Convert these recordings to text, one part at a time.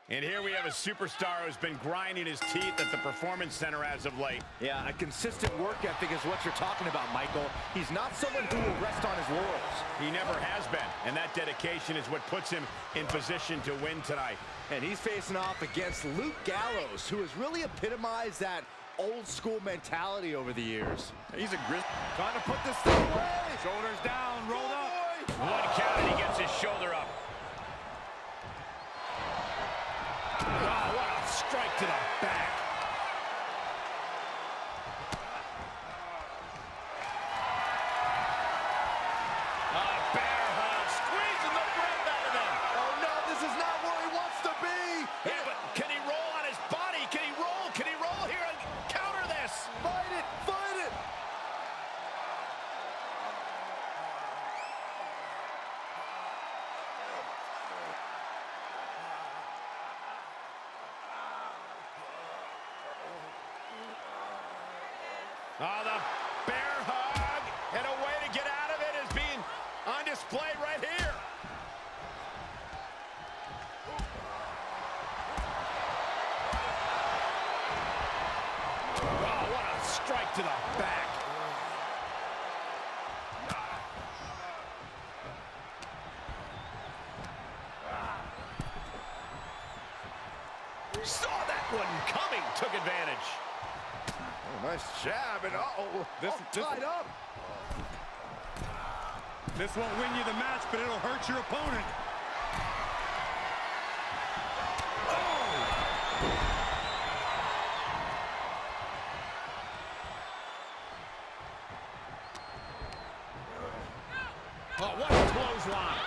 And here we have a superstar who's been grinding his teeth at the Performance Center as of late. Yeah, a consistent work ethic is what you're talking about, Michael. He's not someone who will rest on his laurels. He never has been, and that dedication is what puts him in position to win tonight. And he's facing off against Luke Gallows, who has really epitomized that old school mentality over the years. He's a grit. Trying to put this thing away. Shoulders down, rolled up. One count, and he gets his shoulder up. Wow, what a strike to the back. A bear hug, squeezing the breath out of them. Oh no, this is not where he wants to be. Yeah, but can he roll on his body? Can he roll? Can he roll here and counter this? Fight it, fight it. Oh, the bear hug, and a way to get out of it is being on display right here. Oh, what a strike to the back. Saw that one coming, took advantage. Oh, nice jab, and tied up. This won't win you the match, but it'll hurt your opponent. Oh, what a clothesline.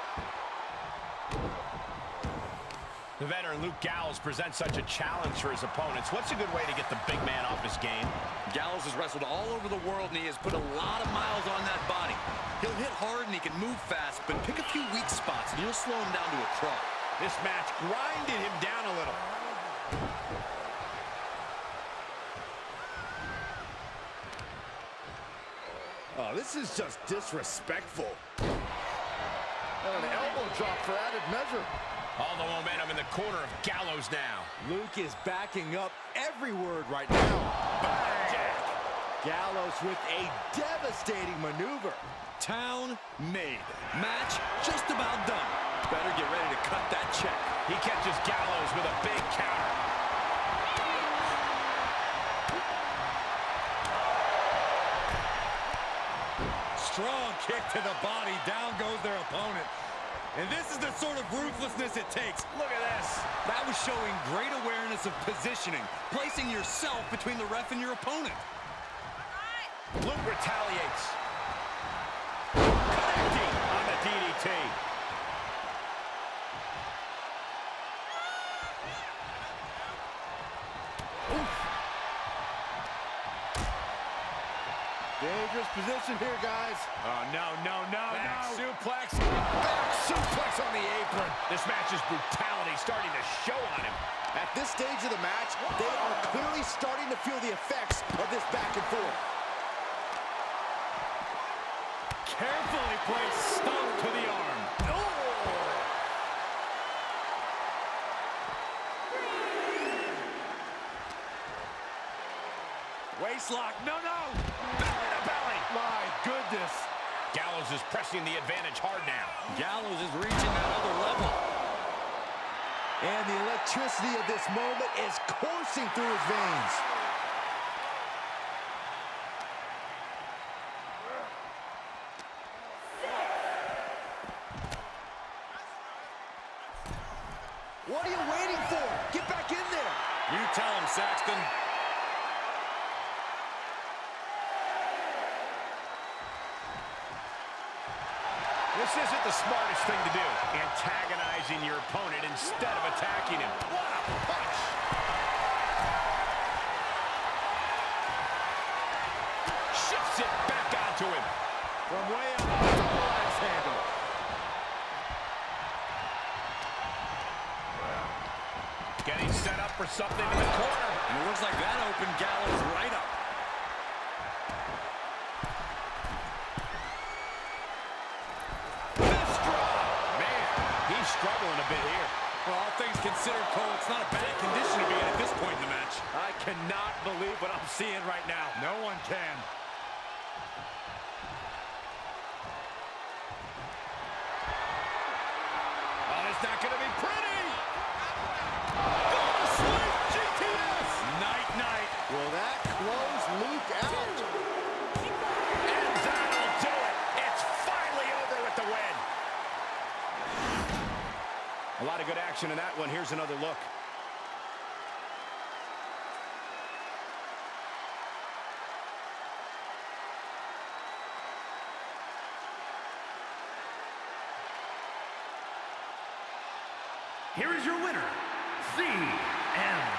The veteran Luke Gallows presents such a challenge for his opponents. What's a good way to get the big man off his game? Gallows has wrestled all over the world, and he has put a lot of miles on that body. He'll hit hard and he can move fast, but pick a few weak spots and you'll slow him down to a crawl. This match grinded him down a little. Oh, this is just disrespectful. And an elbow drop for added measure. All the momentum in the corner of Gallows now. Luke is backing up every word right now. Jack. Gallows with a devastating maneuver. Town made. Match just about done. Better get ready to cut that check. He catches Gallows with a big counter. Strong kick to the body. Down goes their opponent. And this is the sort of ruthlessness it takes. Look at this. That was showing great awareness of positioning, placing yourself between the ref and your opponent. Luke retaliates. Connecting on the DDT. Dangerous position here, guys. Oh, no. Back suplex. Back suplex on the apron. This match's brutality starting to show on him. At this stage of the match, they are clearly starting to feel the effects of this back and forth. Carefully placed stomp to the arm. Waistlock. No. Belly to belly. My goodness. Gallows is pressing the advantage hard now. Gallows is reaching that other level. And the electricity of this moment is coursing through his veins. What are you waiting for? Get back in there. You tell him, Saxton. This isn't the smartest thing to do. Antagonizing your opponent instead of attacking him. What a punch! Shifts it back onto him. From way up, double axe handle. Getting set up for something in the corner. And it looks like that opened Gallows right up. Struggling a bit here. Well, all things considered, Cole, it's not a bad condition to be in at this point in the match. I cannot believe what I'm seeing right now. No one can. Oh, it's not going to be pretty. Go to sleep, GTS. Night-night. Will that close Luke out? And that'll do it. It's finally over with the win. A lot of good action in that one. Here's another look. Here is your winner, CM